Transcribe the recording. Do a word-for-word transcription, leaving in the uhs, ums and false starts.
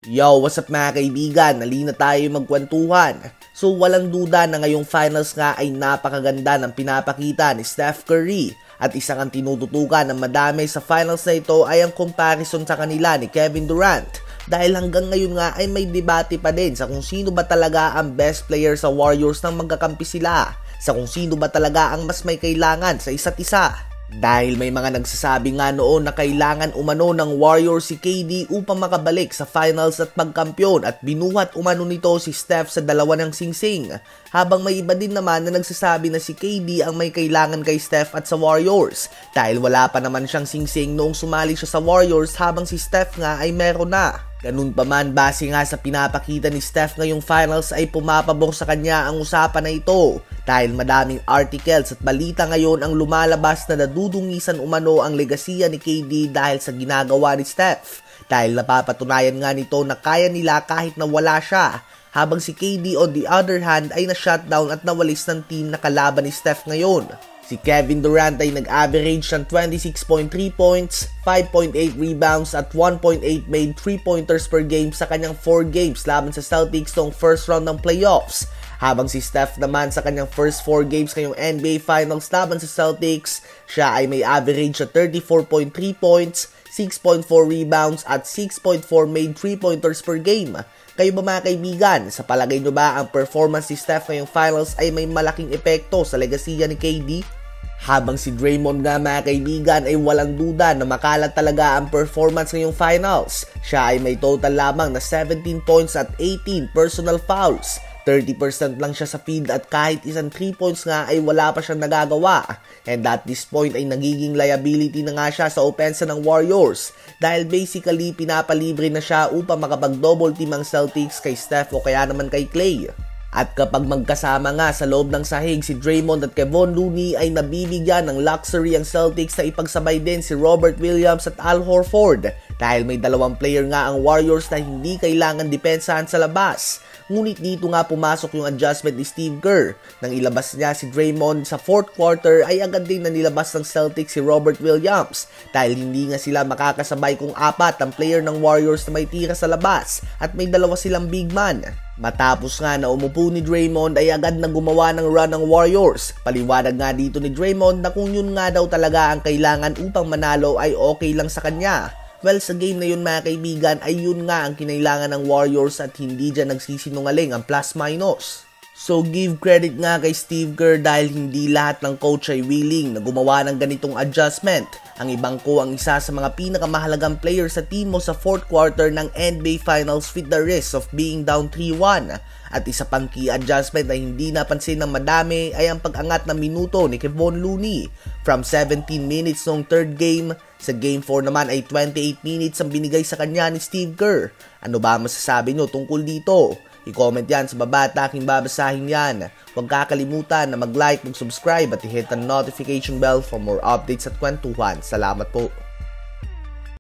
Yo, what's up mga kaibigan? Halina tayo magkwentuhan. So walang duda na ngayong finals nga ay napakaganda ng pinapakita ni Steph Curry. At isang ang tinututukan ng madami sa finals na ito ay ang comparison sa kanila ni Kevin Durant. Dahil hanggang ngayon nga ay may debate pa din sa kung sino ba talaga ang best player sa Warriors nang magkakampi sila. Sa kung sino ba talaga ang mas may kailangan sa isa't isa. Dahil may mga nagsasabi nga noon na kailangan umano ng Warriors si K D upang makabalik sa finals at magkampiyon at binuhat umano nito si Steph sa dalawa ng singsing. Habang may iba din naman na nagsasabi na si K D ang may kailangan kay Steph at sa Warriors dahil wala pa naman siyang singsing noong sumali siya sa Warriors habang si Steph nga ay meron na. Ganun pa man, base nga sa pinapakita ni Steph ngayong finals ay pumapabor sa kanya ang usapan na ito dahil madaming articles at balita ngayon ang lumalabas na nadudungisan umano ang legasiya ni K D dahil sa ginagawa ni Steph dahil napapatunayan nga nito na kaya nila kahit na wala siya habang si K D on the other hand ay na-shutdown at nawalis ng team na kalaban ni Steph ngayon. Si Kevin Durant ay nag-average ng twenty-six point three points, five point eight rebounds at one point eight made three-pointers per game sa kanyang four games laban sa Celtics noong first round ng playoffs. Habang si Steph naman sa kanyang first four games ngayong N B A Finals laban sa Celtics, siya ay may average na thirty-four point three points, six point four rebounds at six point four made three-pointers per game. Kayo ba mga kaibigan, sa palagay nyo ba ang performance ni Steph ngayong finals ay may malaking epekto sa legasiya ni K D? Habang si Draymond nga mga kaibigan ay walang duda na makalat talaga ang performance ngayong finals. Siya ay may total lamang na seventeen points at eighteen personal fouls. thirty percent lang siya sa field at kahit isang three points nga ay wala pa siyang nagagawa. And at this point ay nagiging liability na nga siya sa opensa ng Warriors dahil basically pinapalibre na siya upang makapag-double team ang Celtics kay Steph o kaya naman kay Klay. At kapag magkasama nga sa loob ng sahig si Draymond at Kevon Looney ay nabibigyan ng luxury ang Celtics na ipagsabay din si Robert Williams at Al Horford dahil may dalawang player nga ang Warriors na hindi kailangan depensahan sa labas. Ngunit dito nga pumasok yung adjustment ni Steve Kerr. Nang ilabas niya si Draymond sa fourth quarter ay agad din na nilabas ng Celtics si Robert Williams dahil hindi nga sila makakasabay kung apat ang player ng Warriors na may tira sa labas at may dalawa silang big man. Matapos nga na umupo ni Draymond ay agad na gumawa ng run ng Warriors. Paliwanag nga dito ni Draymond na kung yun nga daw talaga ang kailangan upang manalo ay okay lang sa kanya. Well, sa game na yun mga kaibigan ay yun nga ang kinailangan ng Warriors at hindi dyan nagsisinungaling ang plus-minus. So give credit nga kay Steve Kerr dahil hindi lahat ng coach ay willing na gumawa ng ganitong adjustment. Ang Pagbangko ang isa sa mga pinakamahalagang player sa team mo sa fourth quarter ng N B A Finals with the risk of being down three one. At isa pang key adjustment na hindi napansin ng madami ay ang pag-angat ng minuto ni Kevon Looney. From seventeen minutes noong third game, sa game four naman ay twenty-eight minutes ang binigay sa kanya ni Steve Kerr. Ano ba masasabi nyo tungkol dito? I-comment yan sa baba at aking babasahin yan. Huwag kakalimutan na mag-like, mag-subscribe at i-hit ang notification bell for more updates at kwentuhan. Salamat po.